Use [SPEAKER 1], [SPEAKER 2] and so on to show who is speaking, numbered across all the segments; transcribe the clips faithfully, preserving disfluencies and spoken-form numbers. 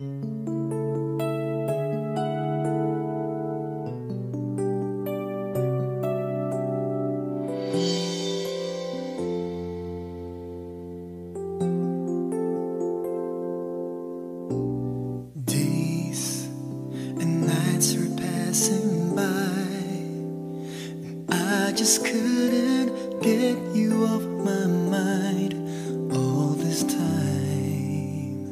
[SPEAKER 1] Days and nights are passing by, and I just couldn't get you off my mind all this time.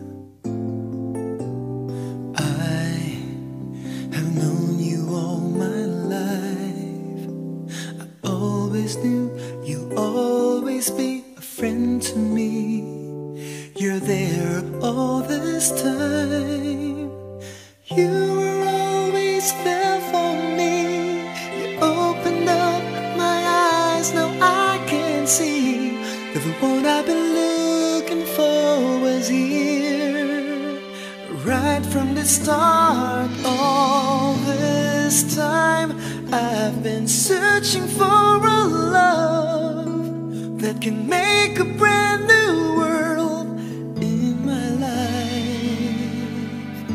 [SPEAKER 1] I have known you all my life. I always knew you'll always be a friend to me. You're there all this time. You were always there for me. You opened up my eyes, now I can see that the one I've been looking for was here. Right from the start, all this time I've been searching for a love that can make a brand new world in my life.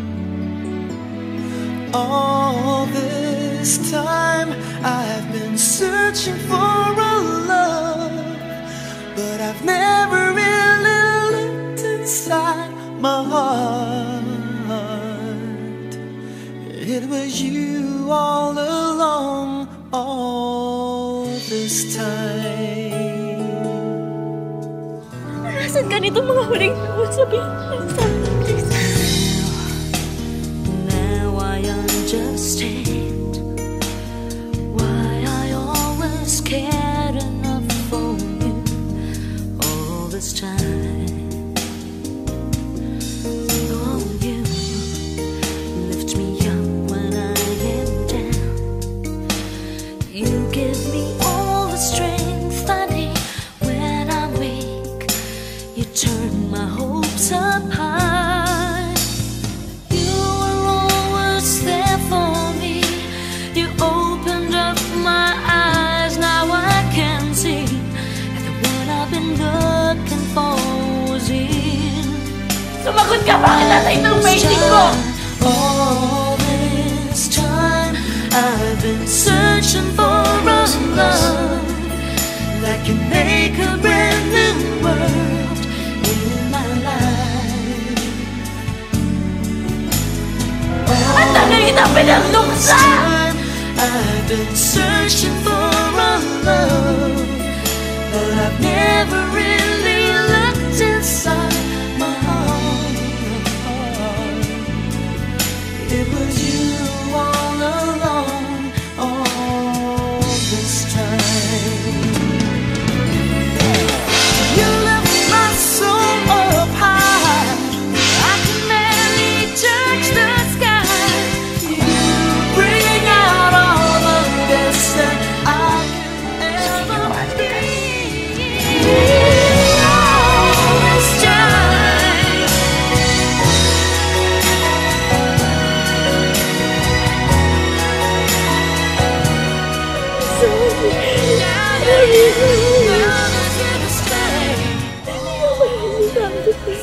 [SPEAKER 1] All this time I've been searching for a love, but I've never really looked inside my heart. It was you all along, all this time.
[SPEAKER 2] Nasaan ka nito mga huling sabihin?
[SPEAKER 3] Now I understand why I always cared enough for you all this time. Oh, you lift me up when I am down. You give me all the strength I need when I'm weak. You turn my hopes up high. You were always there for me. You opened up my eyes, now I can see that the one I've been looking for was in.
[SPEAKER 2] Sumagot ka! Bakit nasa itong waiting ko?
[SPEAKER 3] All this time I've been searching for a love that can make a brand new world in my life.
[SPEAKER 2] Ang tagal kita pinagduksa!
[SPEAKER 3] Time I've been searching for a love, but I've never really looked inside my heart. It was you all along, all this time. You left my soul up high, I can barely touch the sky. You bring out all the best that I could ever be. All this time. Now you're here to stay.
[SPEAKER 2] Hindi ka mahilig